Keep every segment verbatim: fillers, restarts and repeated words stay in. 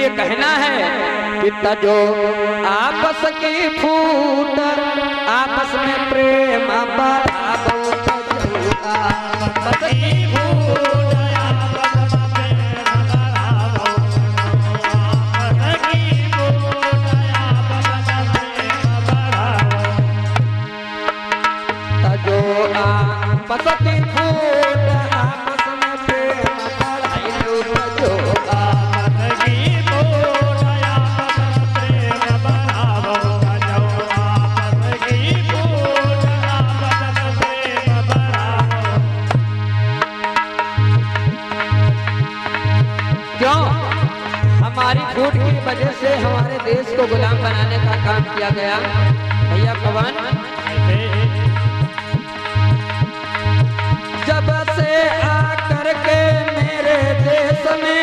कहना है कि तजो आपस की फूट आपस में प्रेम बढ़ावो, तजो आपस की फूट आपस में प्रेम बढ़ावो, आपस की फूट आपस में प्रेम बढ़ावो, तजो आपस की फूट आपस में प्रेम बढ़ाइलो, तजो हमारी फूट की वजह से हमारे देश को गुलाम बनाने का काम किया गया। भैया पवन जब से आकर के मेरे देश में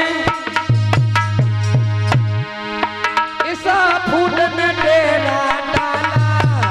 इस फूट ने डेरा डाला,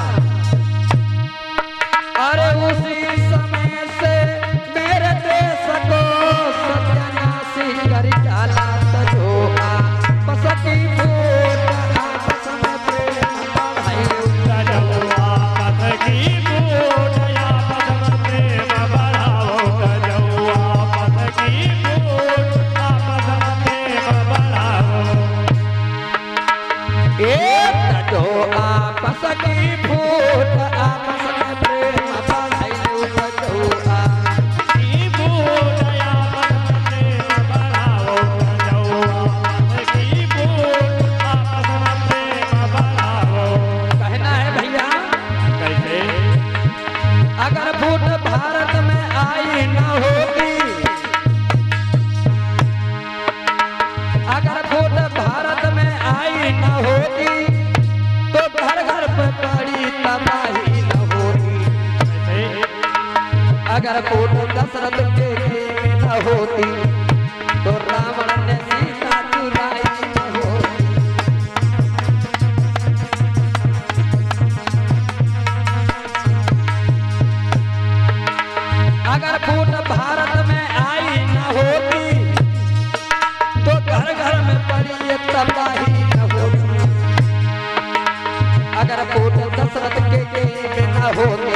अरे उसी समय से मेरे देश को सत्यानाशी कर डाला, तजो आपस की फूट आपस में प्रेम बढ़ाइलो, तजो आपस की फूट आपस में प्रेम बढ़ाओ, तजो आपस की फूट आपस में प्रेम बढ़ाओ, ए तजो आपस की फूट आपस में प्रेम बढ़ाइलो, तजो आपस की फूट आपस में प्रेम बढ़ाओ, तजो आपस की फूट आपस में प्रेम बढ़ाओ। कहना है भैया कैसे, अगर फूट भारत में आई न होती, अगर फूट भारत में आई न होती तो घर घर पे बड़ी तबाही न होती, अगर फूट दशरथ के में न होती तो रावण ने सीता चुराई न होती, अगर फूट भारत में आई न होती तो घर घर में बड़ी तबाही न होती, अगर फूट दशरथ के में न होती